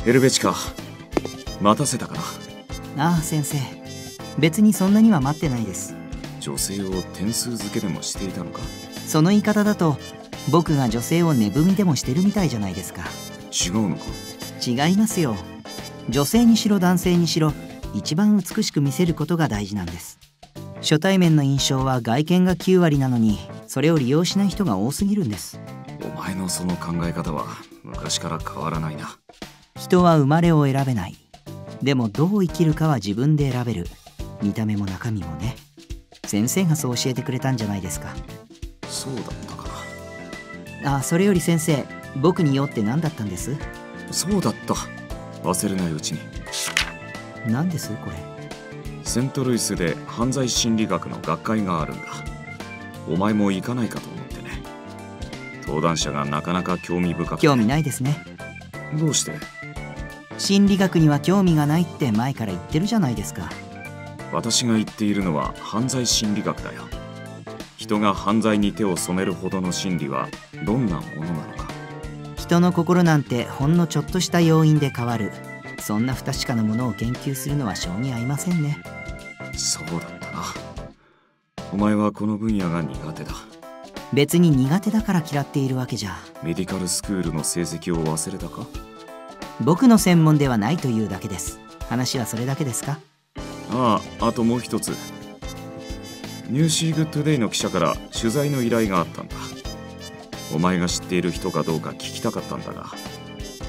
ヘルベチカ、待たせたかな。 ああ先生、別にそんなには待ってないです。 女性を点数付けでもしていたのか。 その言い方だと僕が女性を値踏みでもしてるみたいじゃないですか。 違うのか。 違いますよ。女性にしろ男性にしろ一番美しく見せることが大事なんです。初対面の印象は外見が9割なのに、それを利用しない人が多すぎるんです。 お前のその考え方は昔から変わらないな。 人は生まれを選べない。でもどう生きるかは自分で選べる。見た目も中身もね。先生がそう教えてくれたんじゃないですか。 そうだったかな。それより先生、僕に用って何だったんです？ そうだった。忘れないうちに。 何ですこれ？ セントルイスで犯罪心理学の学会があるんだ。お前も行かないかと思ってね。登壇者がなかなか興味深くて。 興味ないですね。 どうして？ 心理学には興味がないって前から言ってるじゃないですか。 私が言っているのは犯罪心理学だよ。人が犯罪に手を染めるほどの心理はどんなものなのか。 人の心なんてほんのちょっとした要因で変わる。そんな不確かなものを研究するのは性に合いませんね。 そうだったな。お前はこの分野が苦手だ。 別に苦手だから嫌っているわけじゃ。 メディカルスクールの成績を忘れたか？ 僕の専門ではないというだけです。話はそれだけですか？ あともう一つ。ニューシーグッドデイの記者から取材の依頼があったんだ。お前が知っている人かどうか聞きたかったんだが、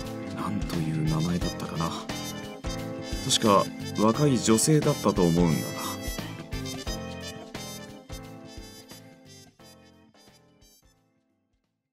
なんという名前だったかな。確か若い女性だったと思うんだ。